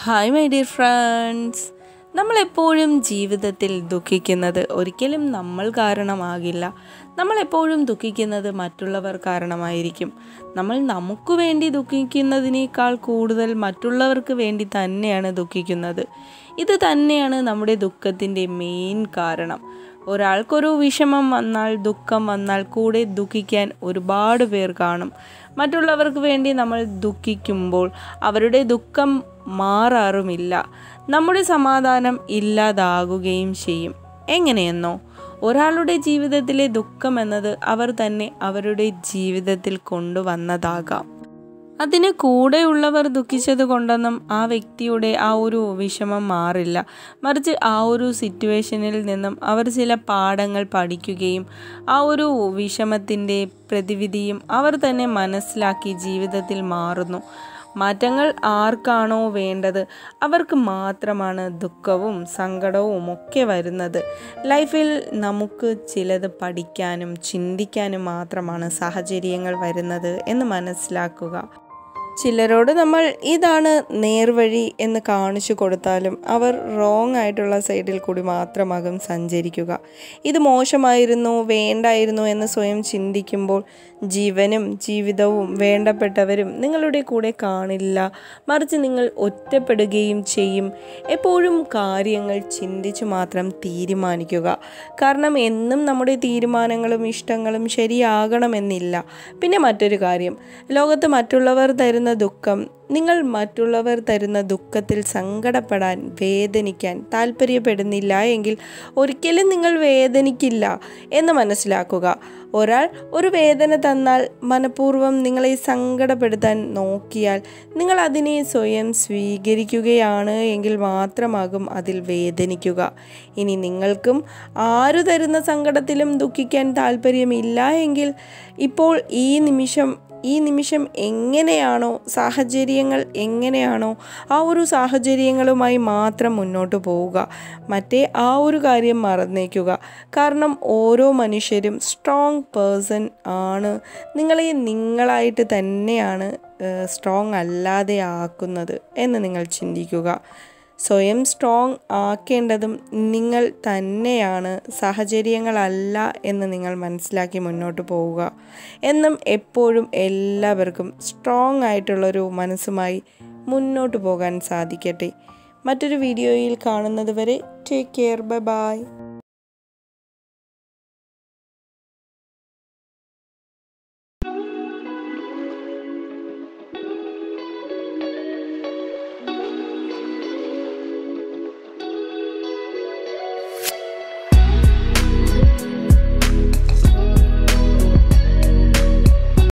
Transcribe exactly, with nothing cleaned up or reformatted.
Hi my dear friends. നമ്മളെപ്പോഴും ജീവിതത്തിൽ ദുഃഖിക്കുന്നത് ഒരിക്കലും നമ്മൾ കാരണമാകില്ല. നമ്മളെപ്പോഴും ദുഃഖിക്കുന്നത് മറ്റുള്ളവർ കാരണമായിരിക്കും. നമ്മൾ നമുക്ക് വേണ്ടി ദുഃഖിക്കുന്നതിനേക്കാൾ കൂടുതൽ മറ്റുള്ളവർക്ക് വേണ്ടി തന്നെയാണ് ദുഃഖിക്കുന്നത്. ഇത് തന്നെയാണ് നമ്മുടെ ദുഃഖത്തിൻ്റെ മെയിൻ കാരണം. ഒരാൾക്കൊരു വിഷമം വന്നാൽ, ദുഃഖം വന്നാൽ കൂടെ ദുഃഖിക്കാൻ ഒരുപാട് പേർ കാണും. മറ്റുള്ളവർക്ക് വേണ്ടി നമ്മൾ ദുഃഖിക്കുമ്പോൾ അവരുടെ ദുഃഖം മാറാറുമില്ല. നമ്മുടെ സമാധാനം ഇല്ലാതാകുകയും ചെയ്യും. എങ്ങനെയെന്നോ, ഒരാളുടെ ജീവിതത്തിലെ ദുഃഖം എന്നത് അവർ തന്നെ അവരുടെ ജീവിതത്തിൽ കൊണ്ടുവന്നതാകാം. അതിന് കൂടെയുള്ളവർ ദുഃഖിച്ചത് കൊണ്ടൊന്നും ആ വ്യക്തിയുടെ ആ ഒരു വിഷമം മാറില്ല. മറിച്ച് ആ ഒരു സിറ്റുവേഷനിൽ നിന്നും അവർ ചില പാഠങ്ങൾ പഠിക്കുകയും ആ ഒരു വിഷമത്തിൻ്റെ പ്രതിവിധിയും അവർ തന്നെ മനസ്സിലാക്കി ജീവിതത്തിൽ മാറുന്നു. മാറ്റങ്ങൾ ആർക്കാണോ വേണ്ടത് അവർക്ക് മാത്രമാണ് ദുഃഖവും സങ്കടവും ഒക്കെ വരുന്നത്. ലൈഫിൽ നമുക്ക് ചിലത് പഠിക്കാനും ചിന്തിക്കാനും മാത്രമാണ് സാഹചര്യങ്ങൾ വരുന്നത് എന്ന് മനസ്സിലാക്കുക. ചിലരോട് നമ്മൾ ഇതാണ് നേർവഴി എന്ന് കാണിച്ചു കൊടുത്താലും അവർ റോങ് ആയിട്ടുള്ള സൈഡിൽ കൂടി മാത്രമാകും സഞ്ചരിക്കുക. ഇത് മോശമായിരുന്നു, വേണ്ടായിരുന്നു എന്ന് സ്വയം ചിന്തിക്കുമ്പോൾ ജീവനും ജീവിതവും വേണ്ടപ്പെട്ടവരും നിങ്ങളുടെ കൂടെ കാണില്ല. മറിച്ച് നിങ്ങൾ ഒറ്റപ്പെടുകയും ചെയ്യും. എപ്പോഴും കാര്യങ്ങൾ ചിന്തിച്ചു മാത്രം തീരുമാനിക്കുക. കാരണം എന്നും നമ്മുടെ തീരുമാനങ്ങളും ഇഷ്ടങ്ങളും ശരിയാകണമെന്നില്ല. പിന്നെ മറ്റൊരു കാര്യം, ലോകത്ത് മറ്റുള്ളവർ തരുന്ന ദുഃഖം നിങ്ങൾ മറ്റുള്ളവർ തരുന്ന ദുഃഖത്തിൽ സങ്കടപ്പെടാൻ, വേദനിക്കാൻ താല്പര്യപ്പെടുന്നില്ല എങ്കിൽ ഒരിക്കലും നിങ്ങൾ വേദനിക്കില്ല എന്ന് മനസ്സിലാക്കുക. ഒരാൾ ഒരു വേദന തന്നാൽ മനഃപൂർവ്വം നിങ്ങളെ സങ്കടപ്പെടുത്താൻ നോക്കിയാൽ നിങ്ങൾ അതിനെ സ്വയം സ്വീകരിക്കുകയാണ് എങ്കിൽ മാത്രമാകും അതിൽ വേദനിക്കുക. ഇനി നിങ്ങൾക്കും ആരു തരുന്ന സങ്കടത്തിലും ദുഃഖിക്കാൻ താല്പര്യമില്ല എങ്കിൽ ഇപ്പോൾ ഈ നിമിഷം ഈ നിമിഷം എങ്ങനെയാണോ, സാഹചര്യങ്ങൾ എങ്ങനെയാണോ ആ ഒരു സാഹചര്യങ്ങളുമായി മാത്രം മുന്നോട്ട് പോവുക. മറ്റേ ആ ഒരു കാര്യം മറന്നേക്കുക. കാരണം ഓരോ മനുഷ്യരും സ്ട്രോങ് പേഴ്സൺ ആണ്. നിങ്ങളെ നിങ്ങളായിട്ട് തന്നെയാണ് സ്ട്രോങ് അല്ലാതെ ആക്കുന്നത് എന്ന് നിങ്ങൾ ചിന്തിക്കുക. സ്വയം സ്ട്രോങ് ആക്കേണ്ടതും നിങ്ങൾ തന്നെയാണ്, സാഹചര്യങ്ങളല്ല എന്ന് നിങ്ങൾ മനസ്സിലാക്കി മുന്നോട്ട് പോവുക. എന്നും എപ്പോഴും എല്ലാവർക്കും സ്ട്രോങ് ആയിട്ടുള്ളൊരു മനസ്സുമായി മുന്നോട്ട് പോകാൻ സാധിക്കട്ടെ. മറ്റൊരു വീഡിയോയിൽ കാണുന്നത് വരെ ടേക്ക് കെയർ. Bye bye.